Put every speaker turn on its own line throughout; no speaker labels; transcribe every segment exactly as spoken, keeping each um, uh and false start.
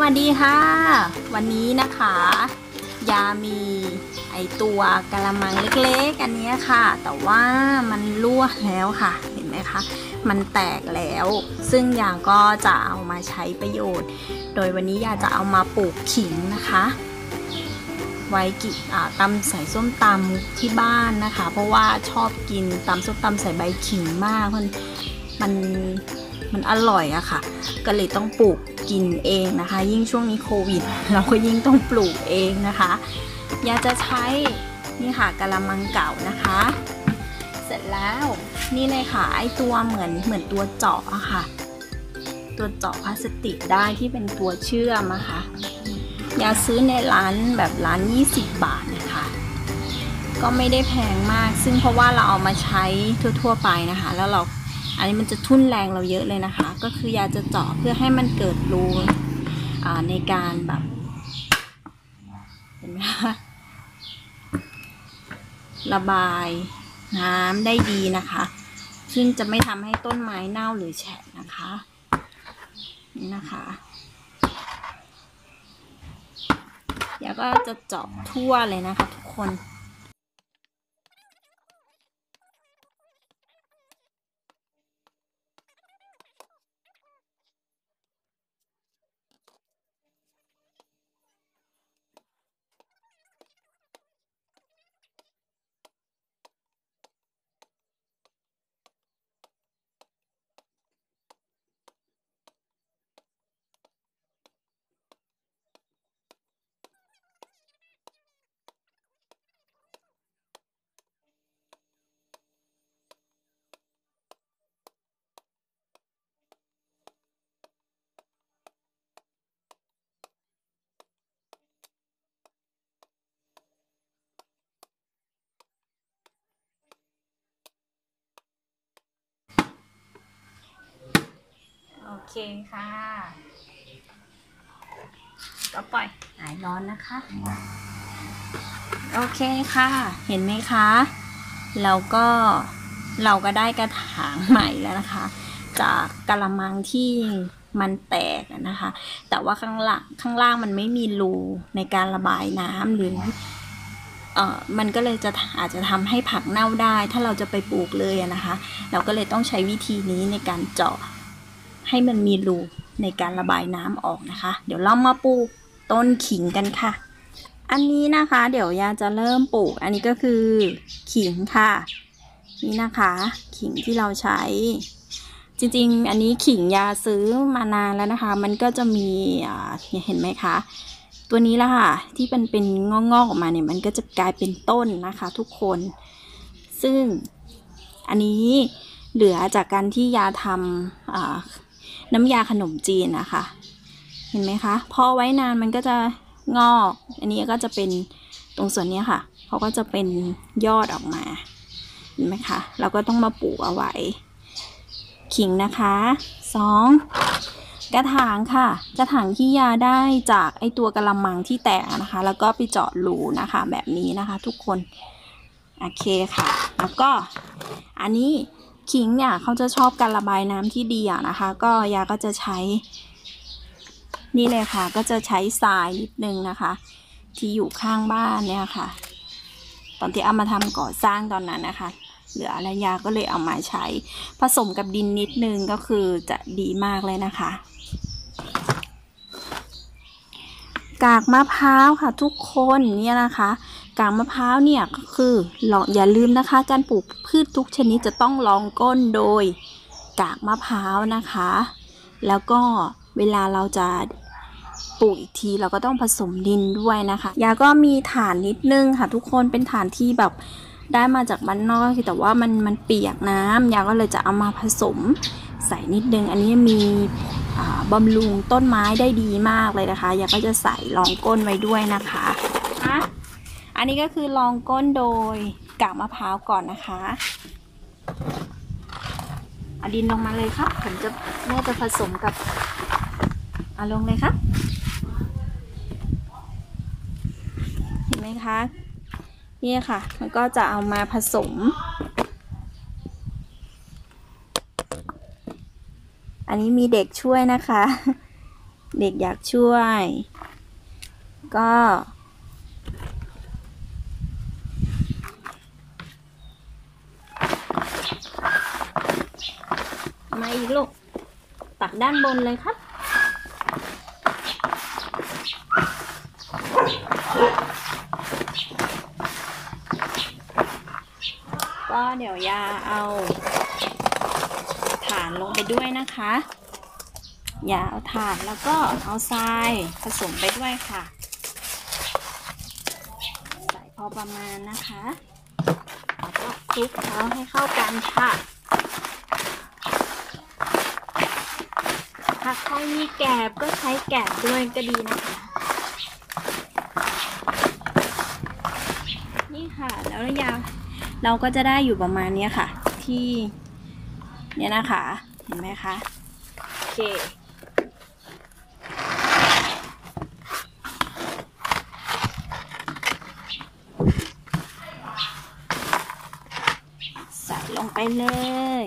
วัสดีค่ะวันนี้นะคะยามีไอตัวกะละมังเล็กๆอันนี้ค่ะแต่ว่ามันรั่วแล้วค่ะเห็นไหมคะมันแตกแล้วซึ่งยาก็จะเอามาใช้ประโยชน์โดยวันนี้ยาจะเอามาปลูกขิงนะคะไว้กินตำใส่ส้มตำที่บ้านนะคะเพราะว่าชอบกินตำส้มตำใส่ใบขิงมากมันมันมันอร่อยอะค่ะก็เลยต้องปลูกกินเองนะคะยิ่งช่วงนี้โควิดเราก็ยิ่งต้องปลูกเองนะคะยาจะใช้นี่ค่ะกะละมังเก่านะคะเสร็จแล้วนี่เลยค่ะไอตัวเหมือนเหมือนตัวเจาะอะค่ะตัวเจาะพลาสติกได้ที่เป็นตัวเชื่อมอะค่ะยาซื้อในร้านแบบร้านยี่สิบบาทนะคะก็ไม่ได้แพงมากซึ่งเพราะว่าเราเอามาใช้ทั่วๆไปนะคะแล้วเราอันนี้มันจะทุ่นแรงเราเยอะเลยนะคะก็คือยาจะเจาะเพื่อให้มันเกิดรูในการแบบเห็นไหมคะระบายน้ำได้ดีนะคะซึ่งจะไม่ทำให้ต้นไม้เน่าหรือแฉะนะคะนี่นะคะยาก็จะเจาะทั่วเลยนะคะทุกคนโอเคค่ะก็ปล่อยหายร้อนนะคะโอเคค่ะเห็นไหมคะแล้วก็เราก็ได้กระถางใหม่แล้วนะคะจากกะละมังที่มันแตกนะคะแต่ว่าข้างล่างข้างล่างมันไม่มีรูในการระบายน้ำหรือเอ่อมันก็เลยจะอาจจะทำให้ผักเน่าได้ถ้าเราจะไปปลูกเลยนะคะเราก็เลยต้องใช้วิธีนี้ในการเจาะให้มันมีรูในการระบายน้ำออกนะคะเดี๋ยวเรามาปลูกต้นขิงกันค่ะอันนี้นะคะเดี๋ยวยาจะเริ่มปลูกอันนี้ก็คือขิงค่ะนี่นะคะขิงที่เราใช้จริงๆอันนี้ขิงยาซื้อมานานแล้วนะคะมันก็จะมีอ่าเห็นไหมคะตัวนี้ละค่ะที่เป็นเป็นงอกๆออกมาเนี่ยมันก็จะกลายเป็นต้นนะคะทุกคนซึ่งอันนี้เหลือจากการที่ยาทำอ่าน้ำยาขนมจีนนะคะเห็นไหมคะพอไว้นานมันก็จะงอกอันนี้ก็จะเป็นตรงส่วนนี้ค่ะเขาก็จะเป็นยอดออกมาเห็นไหมคะเราก็ต้องมาปลูกเอาไว้ขิงนะคะสองกระถางค่ะกระถางที่ยาได้จากไอตัวกะละมังที่แตกนะคะแล้วก็ไปเจาะรูนะคะแบบนี้นะคะทุกคนโอเคค่ะแล้วก็อันนี้ขิงเนี่ยเขาจะชอบการระบายน้ำที่ดีอะนะคะก็ยาก็จะใช้นี่เลยค่ะก็จะใช้ทรายนิดนึงนะคะที่อยู่ข้างบ้านเนี่ยค่ะตอนที่เอามาทำก่อสร้างตอนนั้นนะคะเหลืออะไรยาก็เลยเอามาใช้ผสมกับดินนิดนึงก็คือจะดีมากเลยนะคะกากมะพร้าวค่ะทุกคนเนี่ยนะคะกากมะพร้าวเนี่ยก็คือลองอย่าลืมนะคะการปลูกพืชทุกชนิดจะต้องรองก้นโดยกากมะพร้าวนะคะแล้วก็เวลาเราจะปลูกอีกทีเราก็ต้องผสมดินด้วยนะคะยาก็มีฐานนิดนึงค่ะทุกคนเป็นฐานที่แบบได้มาจากบ้านนอกแต่ว่ามันมันเปียกน้ำยาก็เลยจะเอามาผสมใส่นิดนึงอันนี้มีบำรุงต้นไม้ได้ดีมากเลยนะคะยาก็จะใส่รองก้นไว้ด้วยนะคะอ่ะอันนี้ก็คือรองก้นโดยกากมะพร้าวก่อนนะคะเอาดินลงมาเลยครับผมจะแม่จะผสมกับเอาลงเลยครับเห็นไหมคะนี่ค่ะมันก็จะเอามาผสมอันนี้มีเด็กช่วยนะคะด็กๆอยากช่วย ก็มาอีกลูกตักด้านบนเลยครับก็เดี๋ยวยาเอาถ่านลงไปด้วยนะคะอย่าเอาถ่านแล้วก็เอาทรายผสมไปด้วยค่ะใส่พอประมาณนะคะแล้วก็คลุกเคล้าให้เข้ากันค่ะถ้าใครมีแกบก็ใช้แกบด้วยก็ดีนะคะนี่ค่ะแล้วยาเราก็จะได้อยู่ประมาณนี้ค่ะที่เนี่ยนะคะเห็นไหมคะโอเคใส่ลงไปเลย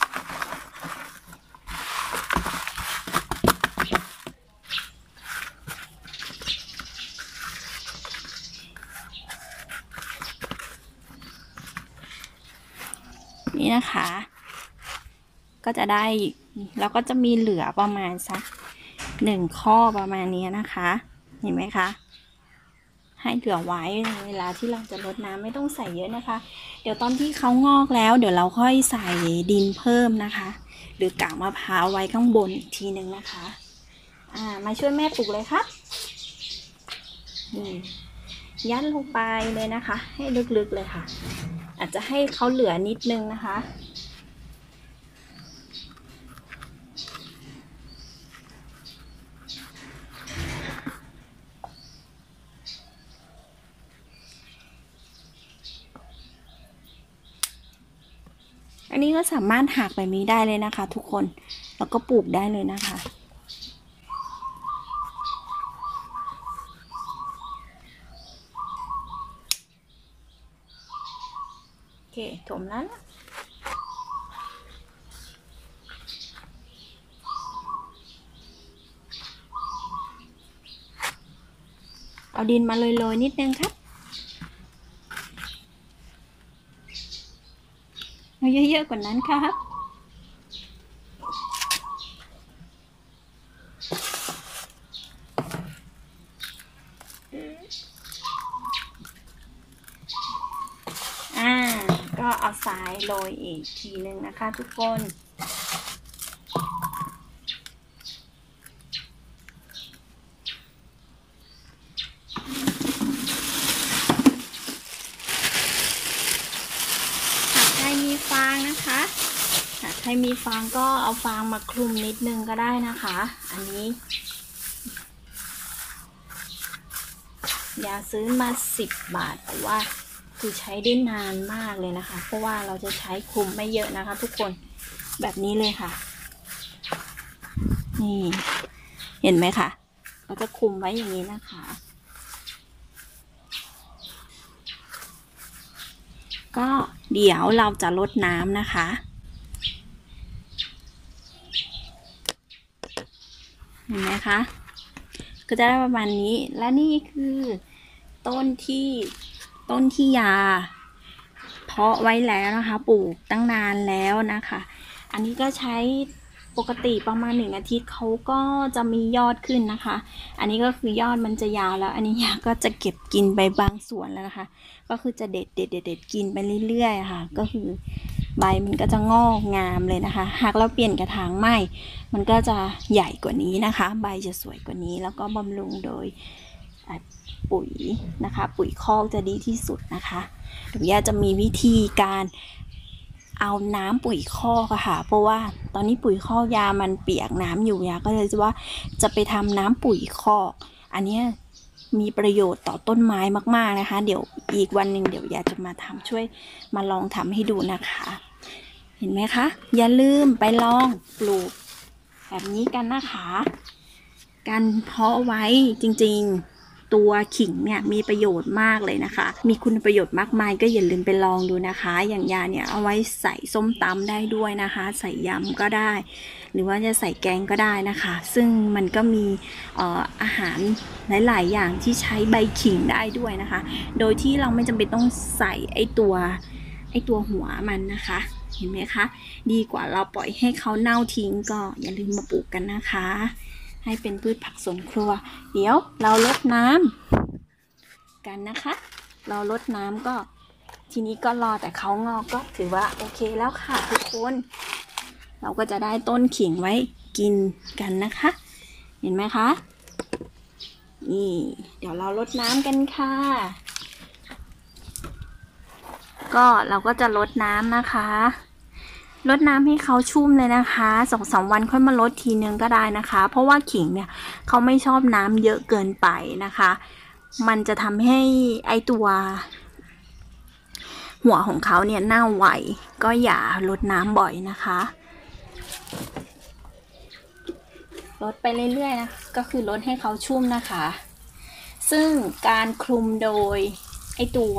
นี่นะคะก็จะได้แล้วก็จะมีเหลือประมาณสักหนึ่งข้อประมาณนี้นะคะเห็นไหมคะให้เหลือไว้ในเวลาที่เราจะรดน้ำไม่ต้องใส่เยอะนะคะเดี๋ยวตอนที่เขางอกแล้วเดี๋ยวเราค่อยใส่ดินเพิ่มนะคะหรือกากมะพร้าวไว้ข้างบนอีกทีนึงนะคะอ่ามาช่วยแม่ปลูกเลยครับนี่ยัดลงไปเลยนะคะให้ลึกๆเลยค่ะอาจจะให้เขาเหลือนิดนึงนะคะอันนี้ก็สามารถหักแบบนี้ได้เลยนะคะทุกคนแล้วก็ปลูกได้เลยนะคะโอเคถมแล้วเอาดินมาโรยๆนิดนึงครับเอาเยอะๆกว่านั้นครับอ่าก็เอาทรายโรยอีกทีนึงนะคะทุกคนมีฟางนะคะถ้าใครมีฟางก็เอาฟางมาคลุมนิดนึงก็ได้นะคะอันนี้ยาซื้อมาสิบบาทแต่ว่าคือใช้ได้นานมากเลยนะคะเพราะว่าเราจะใช้คลุมไม่เยอะนะคะทุกคนแบบนี้เลยค่ะนี่เห็นไหมคะเราจะคลุมไว้อย่างนี้นะคะก็เดี๋ยวเราจะรดน้ำนะคะเห็นไหมคะก็จะได้ประมาณนี้และนี่คือต้นที่ต้นที่ยาเพาะไว้แล้วนะคะปลูกตั้งนานแล้วนะคะอันนี้ก็ใช้ปกติประมาณหนึ่งอาทิตย์เขาก็จะมียอดขึ้นนะคะอันนี้ก็คือยอดมันจะยาวแล้วอันนี้ยาก็จะเก็บกินไปบางส่วนแล้วนะคะก็คือจะเด็ดเด็ดเด็ดเด็ดกินไปเรื่อยๆค่ะก็คือใบมันก็จะงอกงามเลยนะคะหากเราเปลี่ยนกระถางใหม่มันก็จะใหญ่กว่านี้นะคะใบจะสวยกว่านี้แล้วก็บำรุงโดยปุ๋ยนะคะปุ๋ยคอกจะดีที่สุดนะคะเดี๋ยวย่าจะมีวิธีการเอาน้ำปุ๋ยคอกอะค่ะเพราะว่าตอนนี้ปุ๋ยคอกยามันเปียกน้ำอยู่ยาก็เลยจะว่าจะไปทำน้ำปุ๋ยคอกอันนี้มีประโยชน์ต่อต้นไม้มากๆนะคะเดี๋ยวอีกวันหนึ่งเดี๋ยวยาจะมาทำช่วยมาลองทำให้ดูนะคะเห็นไหมคะอย่าลืมไปลองปลูกแบบนี้กันนะคะการเพาะไว้จริงๆตัวขิงเนี่ยมีประโยชน์มากเลยนะคะมีคุณประโยชน์มากมายก็อย่าลืมไปลองดูนะคะอย่างยาเนี่ยเอาไว้ใส่ส้มตำได้ด้วยนะคะใส่ยำก็ได้หรือว่าจะใส่แกงก็ได้นะคะซึ่งมันก็มีเอ่ออาหารหลายๆอย่างที่ใช้ใบขิงได้ด้วยนะคะโดยที่เราไม่จำเป็นต้องใส่ไอตัวไอตัวหัวมันนะคะเห็นไหมคะดีกว่าเราปล่อยให้เขาเน่าทิ้งก็อย่าลืมมาปลูกกันนะคะให้เป็นพืชผักสวนครัวเดี๋ยวเรารดน้ำกันนะคะเรารดน้ำก็ทีนี้ก็รอแต่เขางอกก็ถือว่าโอเคแล้วค่ะทุกคนเราก็จะได้ต้นขิงไว้กินกันนะคะเห็นไหมคะนี่เดี๋ยวเรารดน้ำกันค่ะก็เราก็จะรดน้ำนะคะรดน้ำให้เขาชุ่มเลยนะคะสองสามวันค่อยมารดทีนึงก็ได้นะคะเพราะว่าขิงเนี่ยเขาไม่ชอบน้ำเยอะเกินไปนะคะมันจะทำให้ไอตัวหัวของเขาเนี่ยเน่าไวก็อย่ารดน้ำบ่อยนะคะรดไปเรื่อยๆนะก็คือรดให้เขาชุ่มนะคะซึ่งการคลุมโดยไอตัว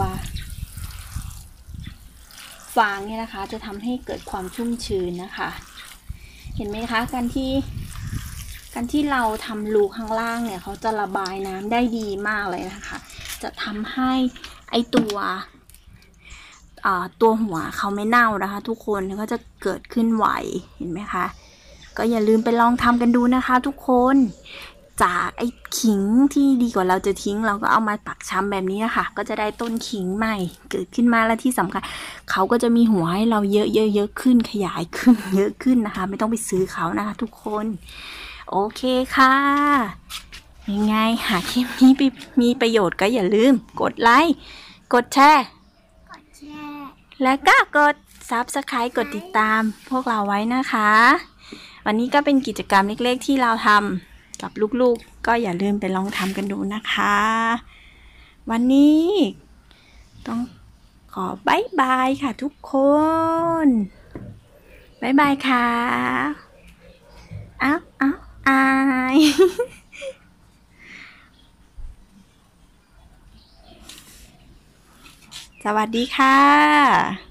ฟางเนี่ยนะคะจะทำให้เกิดความชุ่มชื้นนะคะเห็นไหมคะการที่การที่เราทำรูข้างล่างเนี่ยเขาจะระบายน้ำได้ดีมากเลยนะคะจะทำให้ไอตัวตัวหัวเขาไม่เน่านะคะทุกคนก็จะเกิดขึ้นไวเห็นไหมคะก็อย่าลืมไปลองทำกันดูนะคะทุกคนจากไอ้ขิงที่ดีกว่าเราจะทิ้งเราก็เอามาปักช้ำแบบนี้นะคะก็จะได้ต้นขิงใหม่เกิดขึ้นมาและที่สำคัญเขาก็จะมีหัวให้เราเยอะๆเยอะขึ้นขยายขึ้นเยอะขึ้นนะคะไม่ต้องไปซื้อเขานะคะทุกคนโอเคค่ะยังไงหากคลิปนี้มีประโยชน์ก็อย่าลืมกดไลค์กดแชร์กดแชร์และก็กด ซับสไครบ์ กดติดตามพวกเราไว้นะคะวันนี้ก็เป็นกิจกรรมเล็กๆที่เราทำกับลูกๆก็อย่าลืมไปลองทำกันดูนะคะวันนี้ต้องขอบายบายค่ะทุกคนบายบายค่ะอ้าวอ้าวอายสวัสดีค่ะ